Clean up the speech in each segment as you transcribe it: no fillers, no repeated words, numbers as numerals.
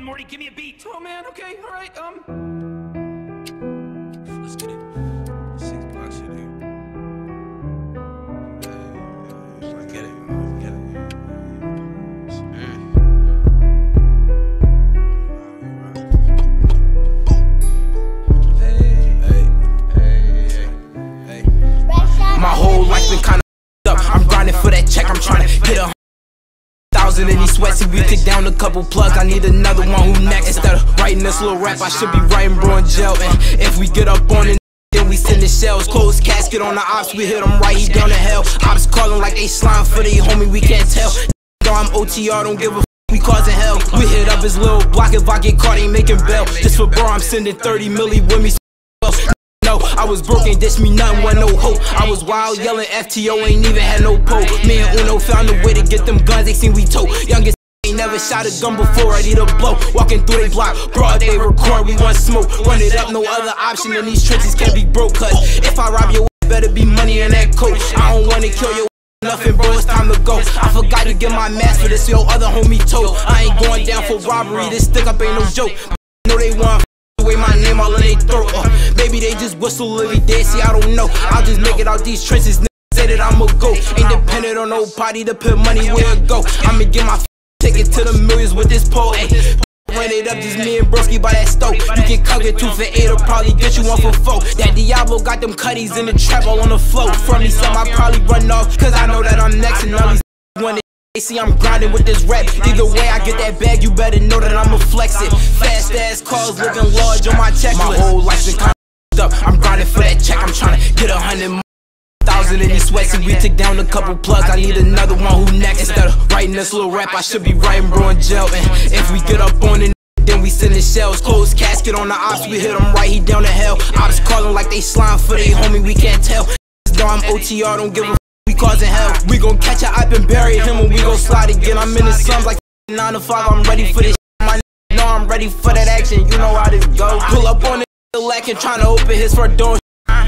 Morty, give me a beat. Oh man, okay, alright, Let's get it. 6 blocks in here. Let's get it. Let's get it. My whole life been kinda up. I'm grinding for that check, I'm trying to get 100,000 in these sweats. We took down a couple plugs, I need another one. Who next? Instead of writing this little rap, I should be writing bro in jail. And if we get up on it, then we send the shells. Closed casket on the ops, we hit him right, he down to hell. Ops calling like they slime for they homie, we can't tell. Though I'm OTR, don't give a f, we causing hell. We hit up his little block, if I get caught, ain't making bail. Just for bro, I'm sending 30 milli with me. No, I was broke, ain't dish me nothing, with no hope. I was wild, yelling FTO, ain't even had no pole. Me and Uno found a way to get them guns, they seen we tote. Youngest ain't never shot a gun before, ready to blow. Walking through they block, broad they record, we want smoke. Run it up, no other option in these trenches, can't be broke. Cause if I rob your better be money in that coat. I don't wanna kill your nothing, bro, it's time to go. I forgot to get my mask for this, yo, other homie told. I ain't going down for robbery, this stick up ain't no joke. Know they want away my name all in they throat. Maybe they just whistle every day, see I don't know. I'll just make it out these trenches, say that I'ma go. Ain't dependent on nobody to put money where it go. I'ma get my ticket to the millions with this pole, ayy. Run it up, just me and Broski by that stove. You can cook it 2 for 8 or probably get you 1 for 4. That Diablo got them cutties in the trap all on the floor. From me some I probably run off, cause I know that I'm next. And all these when they see I'm grinding with this rap. Either way I get that bag, you better know that I'ma flex it. Fast ass cars looking large on my checklist. My whole life been kinda up, I'm grinding for that check. I'm trying to get 100,000 in these sweats. And we took down a couple plugs, I need another one. Who next? Instead of writing this little rap, I should be writing bro in jail. And if we get up on it, then we send the shells. Closed casket on the ops, we hit him right, he down to hell. Ops calling like they slime for they homie, we can't tell. Though I'm OTR, don't give a f, we causing hell. We gon' catch a hype and bury him when we gon' slide again. I'm in the slums like 9 to 5, I'm ready for this shit. My know I'm ready for that action, you know how this go. Pull up on the lack and tryna open his front door.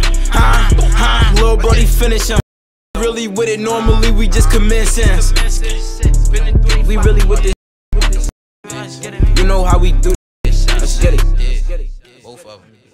Lil' brody finish him. Really with it, normally we just commencing. We really with this. You know how we do this. Let's get it. Both of them.